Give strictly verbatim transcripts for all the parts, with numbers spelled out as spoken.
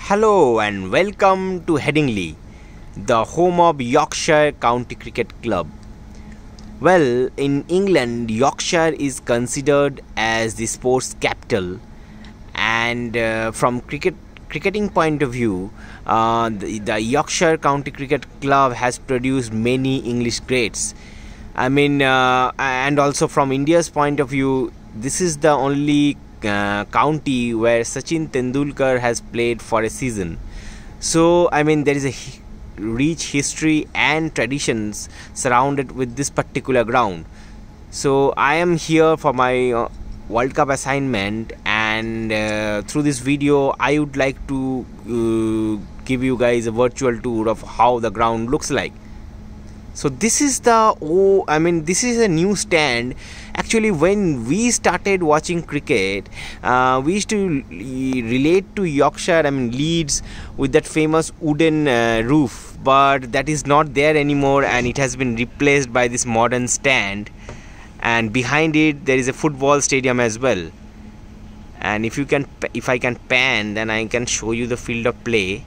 Hello and welcome to Headingley, the home of Yorkshire County Cricket Club. Well, in England, Yorkshire is considered as the sports capital, and uh, from cricket cricketing point of view, uh, the, the Yorkshire County Cricket Club has produced many English greats. I mean, uh, and also from India's point of view, this is the only Uh, county where Sachin Tendulkar has played for a season. So I mean, there is a hi rich history and traditions surrounded with this particular ground. So I am here for my uh, World Cup assignment, and uh, through this video I would like to uh, give you guys a virtual tour of how the ground looks like. So this is the oh I mean this is a new stand. Actually, when we started watching cricket, uh, we used to relate to Yorkshire, I mean Leeds, with that famous wooden uh, roof, but that is not there anymore, and it has been replaced by this modern stand. And behind it there is a football stadium as well. And if you can, if I can pan, then I can show you the field of play.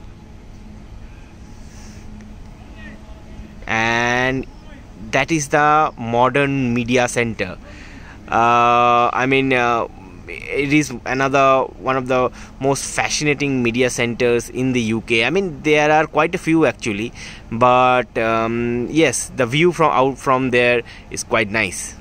And that is the modern media center. Uh, I mean, uh, it is another one of the most fascinating media centers in the U K. I mean, there are quite a few actually, but um, yes, the view from out from there is quite nice.